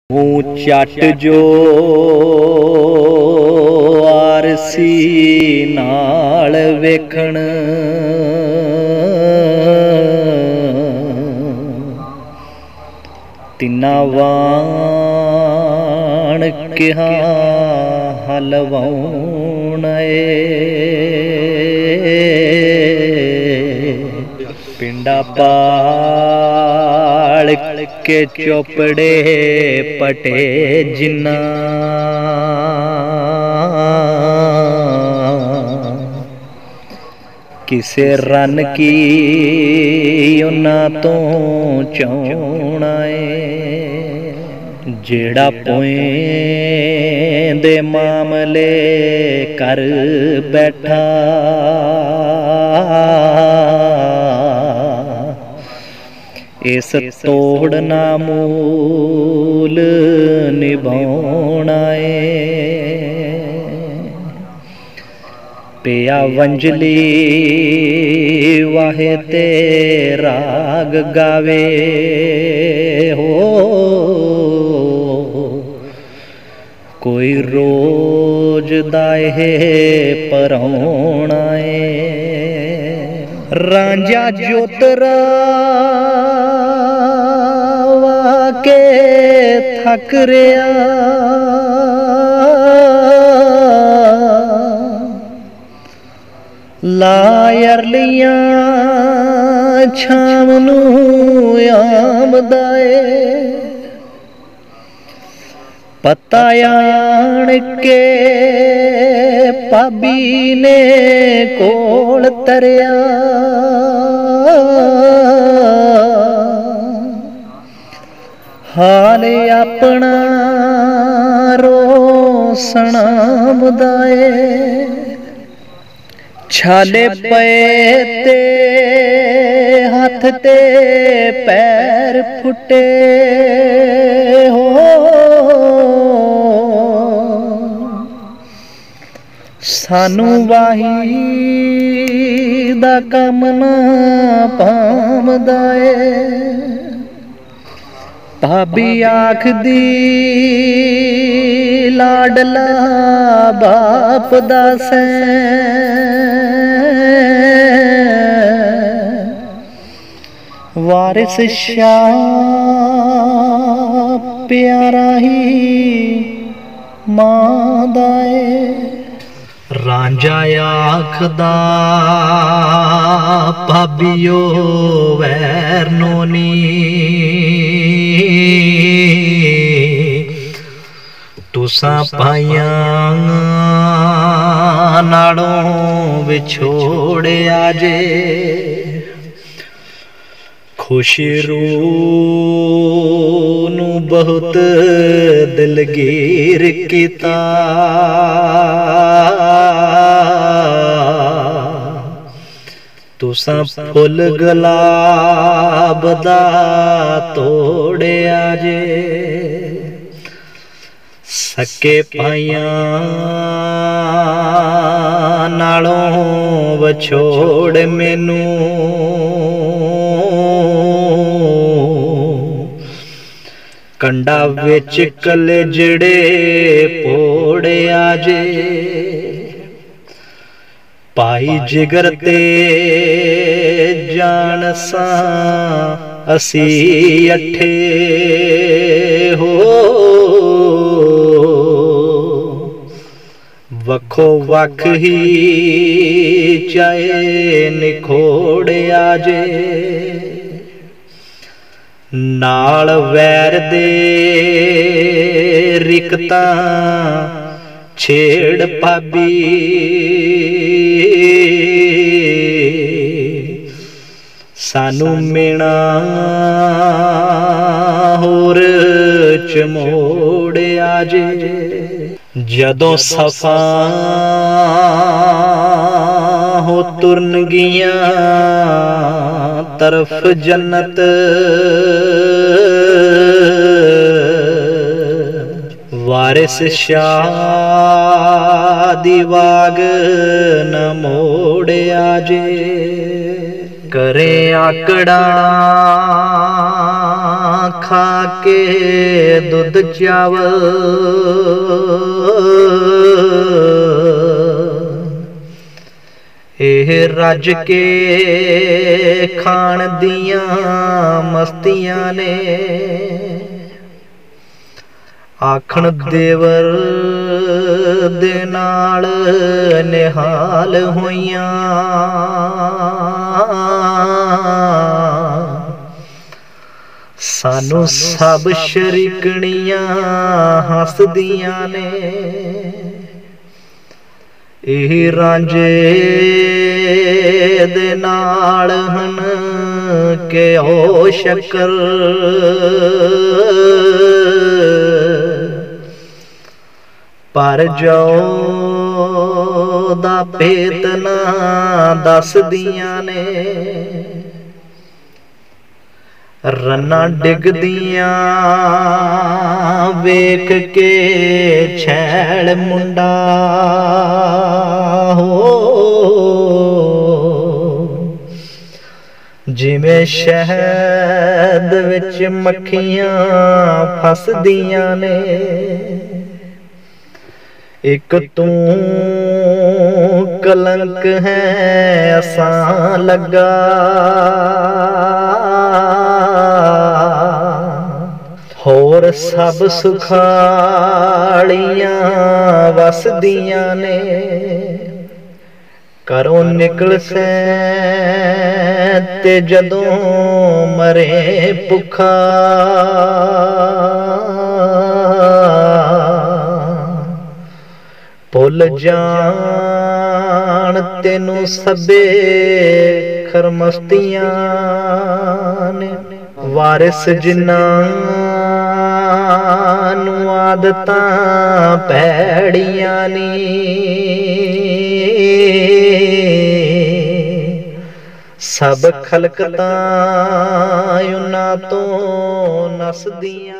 ਮੂੰਹ ਚੱਟ ਜੋ ਆਰਸੀ ਨਾਲ ਵੇਖਣ ਤਿੰਨਾਂ ਵਾਣ ਕਿਹਾ ਹਲਵਾਉਣ ਪਿੰਡਾ ਪਾਲ के चोपड़े पटे जिन्ना किसे रन की उन्हां तो चाहना है जेड़ा पोएं दे मामले कर बैठा इस तोड़ ना मूल निभाउणा पिया वंजली वाहे ते राग गावे हो कोई रोज दाए पराउणा रांझा जोतरा के थक रिया लायर लिया छाम नू आमदाए पता आण के भाभी ने कोल तरिया हाल अपना रोसना मुदाए छाले पे ते हाथ ते पैर फुटे हो सानू वाही दा कम ना पामदाए भाभी आखदी लाडला बाप दा सैं वारिस शाह प्यारा ही मां दाए रांझा आखदा भाभीओ वैर नोनी तुसां पाइयां नालों विछोड़िया जे खुशी रूह नू बहुत दिलगीर कीता तुसां फुल गुलाब दा तोड़िया जे सके पाइयां नालों विछोड़ मैनू कंडा विच कलेजड़े पोड़िया जे पाई जिगर ते जान सा असी अठे हो वखो वख ही चाहे निखोड़िया जे नाल वैर दे रिकता छेड़ भाभी सानू मेणा होर चमोड़िया जे जदों सफा हो तुरन गिया तरफ जन्नत वारिस शाह दी वाग न मोड़िया जे करे आकड़ा खा के दुध चावल, एह रज के खाण दियां मस्तियां ने। आखण देवर दे नाल निहाल होइयां, सानू सब शरीकणियां हसदियां ने। एह रांझे दे नाल हन के ओ शक्कर, पर जो दा भेत ना दसदियां ने। रन्ना डिगदियां वेख के छैल मुंडा हो, जिवें शहद विच मक्खियां फसदियां ने। एक तू कलंक है असां लगा, होर सब सुखालियां वसदियां ने। घरों निकल सै ते जदों मरे भुखा, भुल जान तेनू सबे खरमस्तियां ने। वारिस जिन्हां नू आदतां भैड़ियां नी, सब खलकतां उन्हां तों नसदियां।